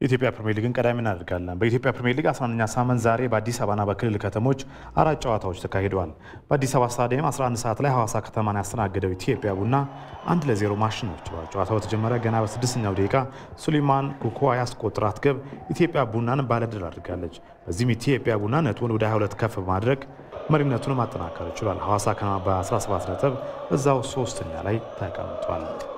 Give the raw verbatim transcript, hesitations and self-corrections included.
ኢትዮጵያ ፕሪሚየር ሊግን ቀዳሚ እናደርጋለን። በኢትዮጵያ ፕሪሚየር ሊግ አስራ አንደኛ ሳምንት ዛሬ በአዲስ አበባና በክልል ከተሞች አራት ጨዋታዎች ተካሂደዋል። በአዲስ አበባ ስታዲየም አስራ አንድ ሰዓት ላይ ሐዋሳ ከተማን ያስተናገደው ኢትዮጵያ ቡና አንድ ለዜሮ ማሸነፍ ችሏል። ጨዋታው በተጀመረ ገና በስድስተኛው ደቂቃ ሱሌማን ኩኳ ያስቆጠራት ግብ ኢትዮጵያ ቡናን ባለድል አድርጋለች። በዚህም ኢትዮጵያ ቡና ነጥቡን ወደ ሃያ ሁለት ከፍ በማድረግ መሪነቱን ማጠናከር ችሏል። ሐዋሳ ከተማ በ17 ነጥብ እዛው ሶስተኛ ላይ ተቀምጧል።